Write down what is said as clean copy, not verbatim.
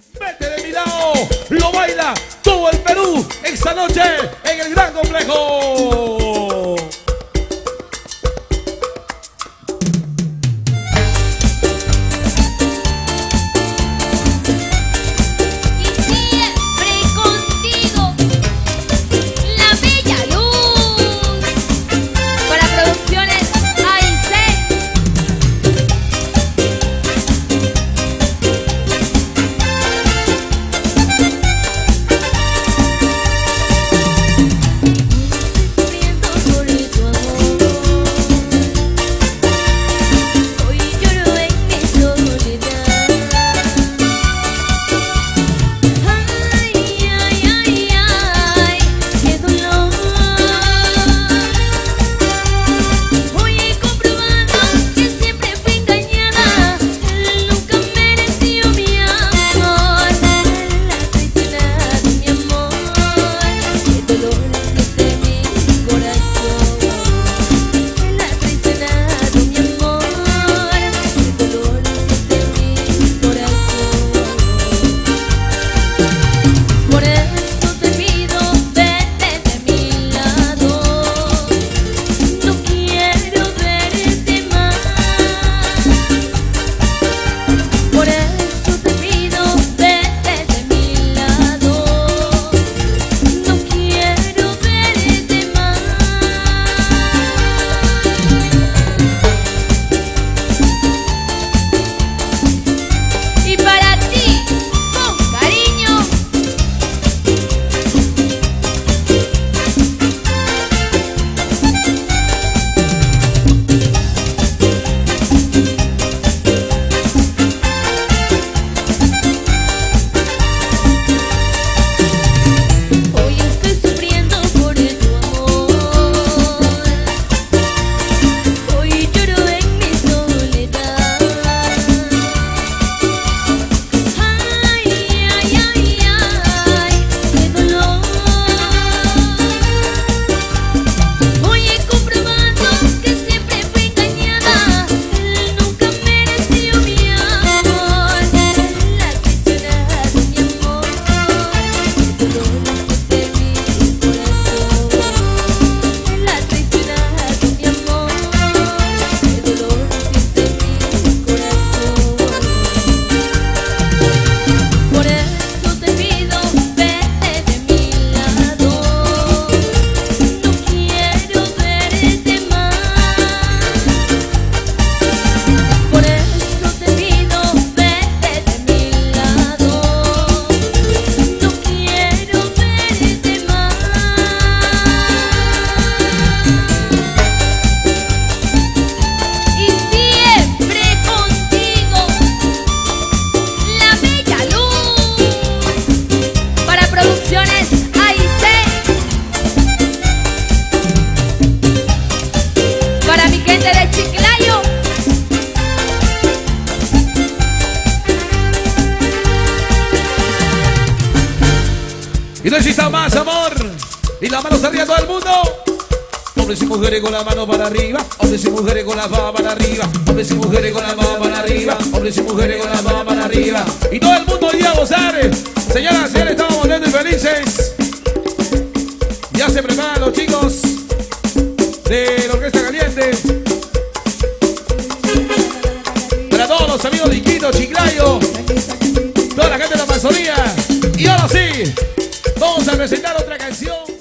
Vete de mi lado, lo baila todo el Perú esta noche en el Gran Complejo. Y necesita más amor. Y la mano arriba a todo el mundo. Hombres y mujeres con la mano para arriba. Hombres y mujeres con la mano para arriba. Hombres y mujeres con la mano para arriba. Hombres y mujeres con la mano para arriba. Y todo el mundo hoy a gozar. Señoras y señores, estamos volviendo y felices. Ya se preparan los chicos de la Orquesta Caliente. Para todos los amigos de Iquitos, Chiclayo, toda la gente de la Amazonía. Y ahora sí, vamos a presentar otra canción.